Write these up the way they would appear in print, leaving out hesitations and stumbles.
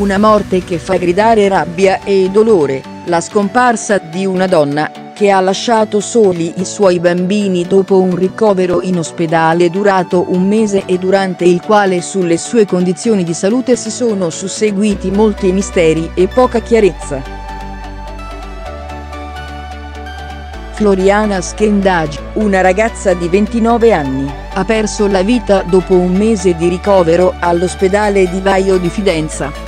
Una morte che fa gridare rabbia e dolore, la scomparsa di una donna che ha lasciato soli i suoi bambini dopo un ricovero in ospedale durato un mese e durante il quale sulle sue condizioni di salute si sono susseguiti molti misteri e poca chiarezza. Floriana Schendage, una ragazza di 29 anni, ha perso la vita dopo un mese di ricovero all'ospedale di Vaio di Fidenza.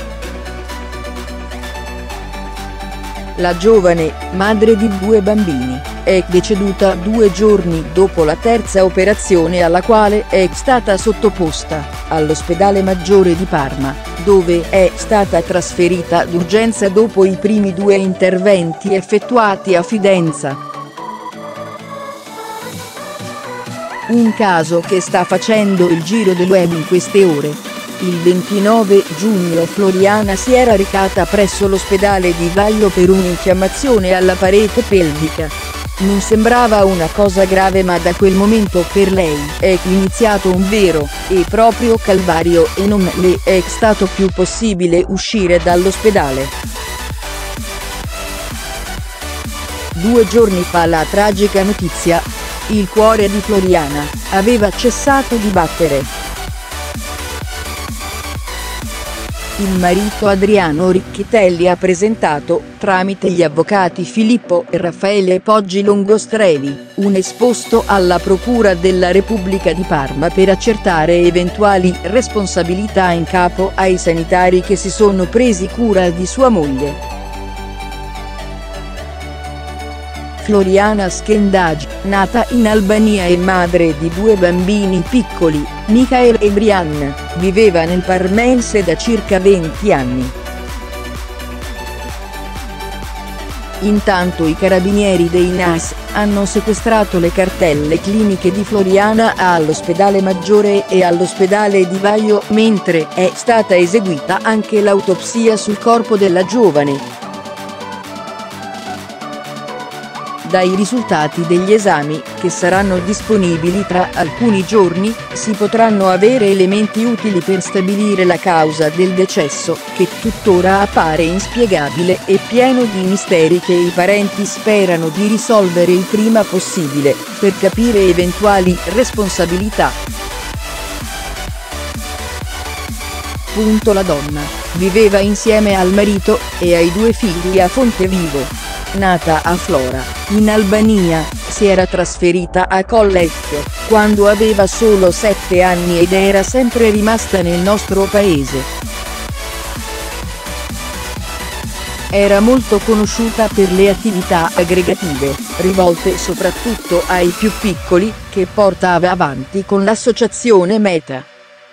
La giovane, madre di 2 bambini, è deceduta 2 giorni dopo la terza operazione alla quale è stata sottoposta, all'ospedale Maggiore di Parma, dove è stata trasferita d'urgenza dopo i primi 2 interventi effettuati a Fidenza. Un caso che sta facendo il giro del web in queste ore. Il 29 giugno Floriana si era recata presso l'ospedale di Vaio per un'infiammazione alla parete pelvica. Non sembrava una cosa grave, ma da quel momento per lei è iniziato un vero e proprio calvario e non le è stato più possibile uscire dall'ospedale. 2 giorni fa la tragica notizia. Il cuore di Floriana aveva cessato di battere. Il marito Adriano Ricchitelli ha presentato, tramite gli avvocati Filippo e Raffaele Poggi Longostrevi, un esposto alla Procura della Repubblica di Parma per accertare eventuali responsabilità in capo ai sanitari che si sono presi cura di sua moglie. Floriana Schendage, nata in Albania e madre di 2 bambini piccoli, Michael e Brian, viveva nel parmense da circa 20 anni. Intanto i carabinieri dei NAS hanno sequestrato le cartelle cliniche di Floriana all'ospedale Maggiore e all'ospedale di Vaio, mentre è stata eseguita anche l'autopsia sul corpo della giovane. Dai risultati degli esami, che saranno disponibili tra alcuni giorni, si potranno avere elementi utili per stabilire la causa del decesso, che tuttora appare inspiegabile e pieno di misteri che i parenti sperano di risolvere il prima possibile, per capire eventuali responsabilità. La donna viveva insieme al marito e ai 2 figli a Fontevivo. Nata a Flora, in Albania, si era trasferita a Collecchio quando aveva solo 7 anni ed era sempre rimasta nel nostro paese. Era molto conosciuta per le attività aggregative, rivolte soprattutto ai più piccoli, che portava avanti con l'associazione Meta.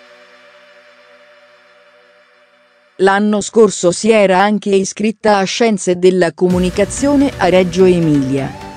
L'anno scorso si era anche iscritta a Scienze della Comunicazione a Reggio Emilia.